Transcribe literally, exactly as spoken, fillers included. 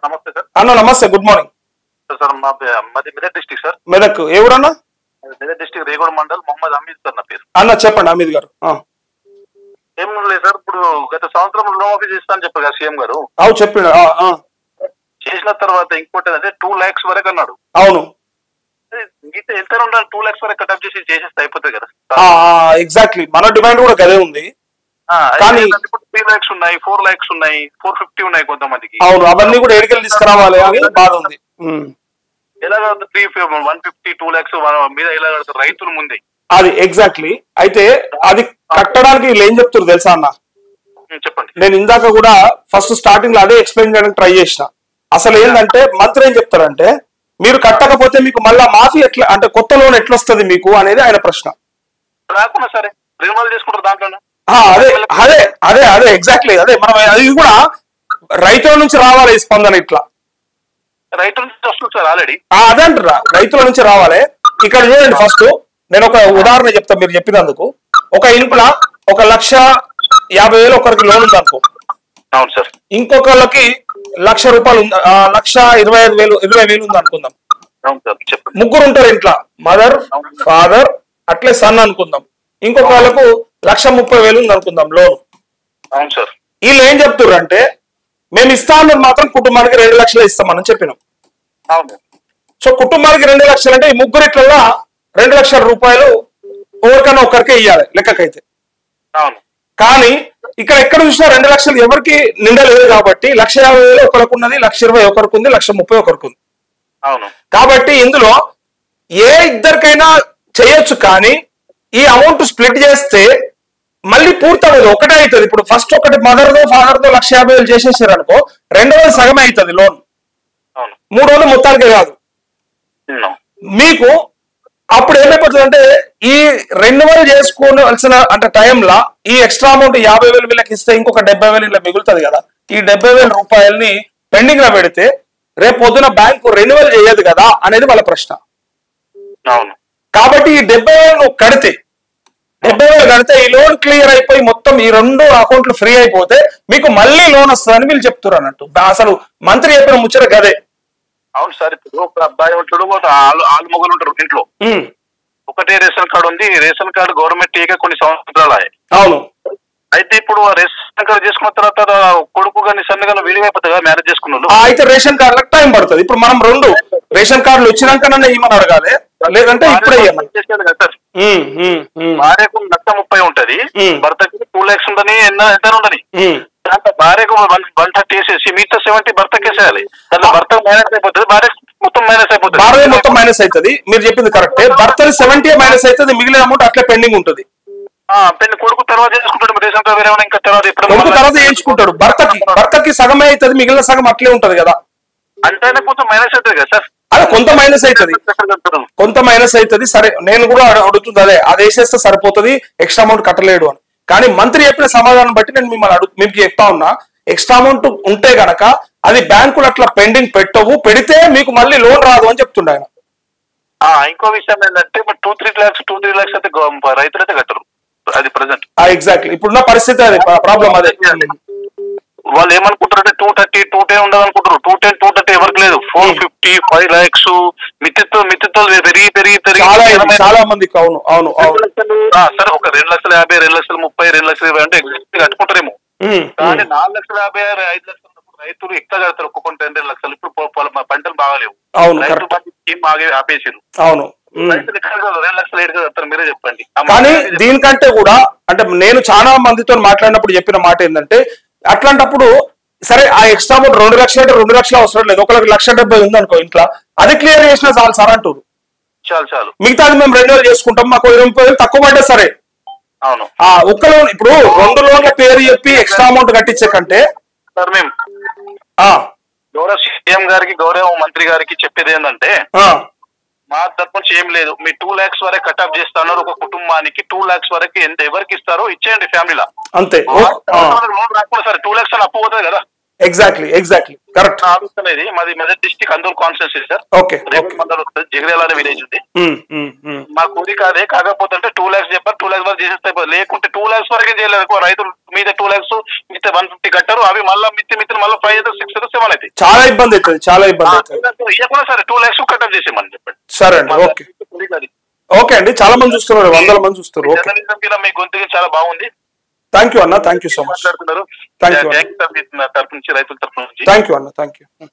నమస్తే సార్. అన్న నమస్తే, గుడ్ మార్నింగ్ సార్. మా మాది మెదక్ డిస్టిక్ సార్. మెదక్ ఏ ఊరన్నా? మెదక్ డిస్టిక్ రేగోడ మండల్, మొహమ్మద్ అమీద్ సార్ నా పేరు. అన్న చెప్పండి అమీద్ గారు. ఏం లేదు సార్, ఇప్పుడు గత సంవత్సరం రుణమాఫీ చేస్తా అని చెప్పారు కదా సీఎం గారు. అవు చెప్పిండు. చేసిన తర్వాత ఇంకోటి అదే టూ లాక్స్ వరకు అన్నాడు. అవును, మిగతా ఎంత ఉండాలి? టూ లాక్స్ వరకు కటప్ చేసి చేసేస్తే అయిపోతుంది కదా. ఎగ్జాక్ట్లీ, మన డిమాండ్ కూడా గదే ఉంది. కానీ ఇప్పుడు త్రీ లాక్స్ ఉన్నాయి, ఫోర్ లాక్స్ ఉన్నాయి, ఫోర్ ఫిఫ్టీ ఉన్నాయి కొంతమందికి. అవును, అవన్నీ కూడా ఎడికలు తీసుకురావాలి అని బాధ ఉంది. ఎలా three one fifty two lakhs మీద ఎలా కడతారు రైతులు ముందే? అది ఎగ్జాక్ట్లీ. అయితే అది కట్టడానికి వీళ్ళు ఏం చెప్తారు తెలుసా అన్న? చెప్పండి. నేను ఇందాక కూడా ఫస్ట్ స్టార్టింగ్ లో అదే ఎక్స్ప్లెయిన్ చేయడానికి ట్రై చేసిన. అసలు ఏంటంటే మంత్రి ఏం చెప్తారంటే, మీరు కట్టకపోతే మీకు మళ్ళా మాఫీ ఎట్లా, అంటే కొత్త లోన్ ఎట్లా వస్తుంది మీకు అనేది ఆయన ప్రశ్న. రాకుండా సరే రినివల్ చేసుకుంటారు దాంట్లో. అదే అదే అదే అదే ఎగ్జాక్ట్లీ అదే. మనం అది కూడా రైతుల నుంచి రావాలి ఈ స్పందన. ఇట్లా రైతుల నుంచి వస్తుంది సార్ ఆల్రెడీ. అదే అంటారా, రైతుల నుంచి రావాలి. ఇక్కడ చూడండి, ఫస్ట్ నేను ఒక ఉదాహరణ చెప్తా మీరు చెప్పినందుకు. ఒక ఇంట్లో ఒక లక్ష యాభై వేలు ఒకరికి లోన్ ఉంది అనుకో. అవును సార్. ఇంకొకళ్ళకి లక్ష రూపాయలు ఉంది, లక్ష ఇరవై ఐదు వేలు ఇరవై వేలు ఉంది అనుకుందాం. ముగ్గురు ఉంటారు ఇంట్లో, మదర్ ఫాదర్ అట్లే సన్ అనుకుందాం. ఇంకొక వాళ్ళకు లక్ష ముప్పై వేలు ఉంది అనుకుందాం లోన్. అవును సార్. వీళ్ళు ఏం చెప్తున్నారు అంటే, మేము ఇస్తా అన్నది మాత్రం కుటుంబానికి రెండు లక్షలు ఇస్తామని చెప్పినాం. అవును. సో కుటుంబానికి రెండు లక్షలు అంటే ఈ ముగ్గురిట్లలో రెండు లక్షల రూపాయలు ఎవరికైనా ఒకరికే ఇవ్వాలి లెక్కకైతే. అవును. కానీ ఇక్కడ ఎక్కడ చూసినా రెండు లక్షలు ఎవరికి నిండలేదు కాబట్టి లక్ష యాభై వేలు ఒకరికి ఉన్నది, లక్ష ఇరవై ఒకరికి ఉంది, లక్ష ముప్పై ఒకరికి ఉంది. అవును. కాబట్టి ఇందులో ఏ ఇద్దరికైనా చేయొచ్చు, కానీ ఈ అమౌంట్ స్ప్లిట్ చేస్తే మళ్ళీ పూర్తవుతుంది, ఒకటే అవుతుంది. ఇప్పుడు ఫస్ట్ ఒకటి మదర్తో ఫాదర్తో లక్ష యాభై వేలు చేసేసారు అనుకో, రెండవది సగమే అవుతుంది లోన్. మూడవది మొత్తానికే కాదు మీకు. అప్పుడు ఏమైపోతుంది అంటే, ఈ రెన్యువల్ చేసుకోవాల్సిన అంటే టైంలో ఈ ఎక్స్ట్రా అమౌంట్ యాభై వేలు వీళ్ళకి ఇస్తే ఇంకొక డెబ్బై వేలు ఇలా మిగులుతుంది కదా. ఈ డెబ్బై వేల రూపాయలని పెండింగ్ లో పెడితే రేపు పొద్దున బ్యాంకు రెన్యువల్ చేయదు కదా అనేది వాళ్ళ ప్రశ్న. అవును. కాబట్టి ఈ డెబ్బై వేలు నువ్వు కడితే డెబ్బై వేలు కడితే ఈ లోన్ క్లియర్ అయిపోయి మొత్తం ఈ రెండు అకౌంట్లు ఫ్రీ అయిపోతే మీకు మళ్ళీ లోన్ వస్తుందని వీళ్ళు చెప్తారు అన్నట్టు. అసలు మంత్రి చెప్పిన ముచ్చట గదే. అవును సార్. ఇప్పుడు ఒక అబ్బాయి ఉంటాడు, ఆలు మొగలు ఉంటారు ఇంట్లో. ఒకటే రేషన్ కార్డు ఉంది. రేషన్ కార్డు గవర్నమెంట్ ఇక కొన్ని సంవత్సరాలు. అవును. అయితే ఇప్పుడు రేషన్ కార్డు చేసుకున్న తర్వాత కొడుకు కానీ సన్న కానీ విలువైపోతుంది కదా మ్యారేజ్ చేసుకున్న. అయితే రేషన్ కార్డులకు టైం పడుతుంది. ఇప్పుడు మనం రెండు రేషన్ కార్డులు వచ్చినాకనే ఏమని అడగాలి, లేదంటే ఇప్పుడే కదా సార్. భార్యకు లక్ష ముప్పై ఉంటది, భర్తకి టూ లాక్స్ ఉండని ఎంత ఉండని. దాంట్లో భార్యకు వన్ థర్టీ వేసేసి మిగతా సెవెంటీ భర్తకి వేసేయాలి. దాంట్లో భర్త మైనస్ అయిపోతుంది, భార్య మొత్తం మైనస్ అయిపోతుంది. భార్య మొత్తం మైనస్ అవుతుంది. మీరు చెప్పింది కరెక్టే. భర్త సెవెంటీ మైనస్ అవుతుంది, మిగిలిన అమౌంట్ అట్లే పెండింగ్ ఉంటుంది. పెళ్లి కొడుకు తర్వాత చేసుకుంటాడు, రేషన్ కార్డు వేరే ఇంకా తర్వాత కొడుకు తర్వాత వేయించుకుంటాడు. భర్తకి భర్తకి సగమే అవుతుంది, మిగిలిన సగం అట్లే ఉంటది కదా. అంటేనే కొంచెం మైనస్ అవుతుంది కదా సార్. అదే కొంత మైనస్ అవుతుంది, కొంత మైనస్ అవుతుంది. సరే, నేను కూడా అడుగుతుంది అదే, అది వేసేస్తే సరిపోతుంది, ఎక్స్ట్రా అమౌంట్ కట్టలేడు అని. కానీ మంత్రి చెప్పిన సమాధానం బట్టి నేను మిమ్మల్ని అడుగు మీకు చెప్తా ఉన్నా, ఎక్స్ట్రా అమౌంట్ ఉంటే గనక అది బ్యాంకులు అట్లా పెండింగ్ పెట్టవు, పెడితే మీకు మళ్ళీ లోన్ రాదు అని చెప్తుండే ఆయన. ఇంకో విషయం ఏంటంటే, two three lakhs two three lakhs అయితే రైతులు అయితే కట్టరు. అది ప్రజెంట్ ఎగ్జాక్ట్లీ ఇప్పుడున్న పరిస్థితి, అది ప్రాబ్లం. అదే వాళ్ళు ఏమనుకుంటారంటే టూ థర్టీ టూ టెన్ ఉండదు అనుకుంటారు. టూ టెన్ టూ థర్టీ ఎవరికి లేదు. ఫోర్ ఫిఫ్టీ ఫైవ్ లాక్స్ మిత్తితో మిత్తితో పెరిగి పెరిగి పెరిగి చాలా మందికి. అవును అవును సరే, ఒక రెండు లక్షల యాభై రెండు లక్షల ముప్పై రెండు లక్షల ఇరవై అంటే కట్టుకుంటారేమో. కానీ నాలుగు లక్షల యాభై ఆరు ఐదు లక్షలు రైతులు ఎక్కువ కడతారు, ఒక్కొక్క రెండు రెండు లక్షలు. ఇప్పుడు పంటలు బాగాలేవు, స్కీమ్ బాగా ఆపేసారు. అవును. రైతులు రెండు లక్షలు ఏడు కడతారు, మీరే చెప్పండి. కానీ దీనికంటే కూడా అంటే నేను చాలా మందితో మాట్లాడినప్పుడు చెప్పిన మాట ఏంటంటే, అట్లాంటప్పుడు సరే ఆ ఎక్స్ట్రా అమౌంట్ రెండు లక్షలు అంటే రెండు లక్షలు అవసరం లేదు, ఒకరికి లక్ష డెబ్బై ఉంది అనుకో ఇంట్లో, అది క్లియర్ చేసినా చాలు సార్ అంటారు. చాలు చాలు మిగతాది మేము రెన్యువల్ చేసుకుంటాం, మాకు ఇరవై ముప్పై వేలు తక్కువ పడ్డా సరే. అవును. ఆ ఒక్క లోన్ ఇప్పుడు రెండు లోన్ల పేరు చెప్పి ఎక్స్ట్రా అమౌంట్ కట్టించే కంటే సార్ మేము గౌరవ సీఎం గారికి గౌరవ మంత్రి గారికి చెప్పేది ఏంటంటే, మా తరపు నుంచి ఏం లేదు, మీ టూ లాక్స్ వరకు కట్అప్ చేస్తున్నారు. ఒక కుటుంబానికి టూ లాక్స్ వరకు ఎంత ఎవరికి ఇస్తారో ఇచ్చేయండి ఫ్యామిలీలో అంతే. లోన్ రాకుండా సరే టూ లాక్స్ అని అప్పు పోతుంది కదా. Exactly exactly correct. అనేది మాది Medak district Andur constituency sir. Okay. రేపు మండలం వస్తుంది, జగిరేల అనే విలేజ్ ఉంది. మా కూలి కాదే, కాకపోతే టూ లాక్స్ చెప్పారు, టూ లాక్స్ వరకు చేసేస్తే లేకుంటే టూ లాక్స్ వరకే చేయలేదు రైతులు మీద టూ ల్యాక్స్ మిగతా వన్ ఫిఫ్టీ కట్టారు, అవి మళ్ళీ మిత్తి మిత్తి మళ్ళీ ఫైవ్ అయితే సిక్స్ అయితే సెవెన్ అయితే చాలా ఇబ్బంది అవుతుంది, చాలా ఇబ్బంది అవుతుంది. ఇవ్వకుండా సరే టూ ల్యాక్స్ కట్అప్ చేసేయమని చెప్పండి. సరే అండి, ఓకే ఓకే అండి. చాలా మంది చూస్తున్నారు, వందల మంది చూస్తున్నారు. మీ గొంతుగా చాలా బాగుంది. థ్యాంక్ యూ అన్న, థ్యాంక్ యూ సో మచ్. మాట్లాడుతున్నారు థ్యాంక్ యూ తరపు నుంచి రైతుల తరపు నుంచి. థ్యాంక్ యూ అన్న, థ్యాంక్ యూ.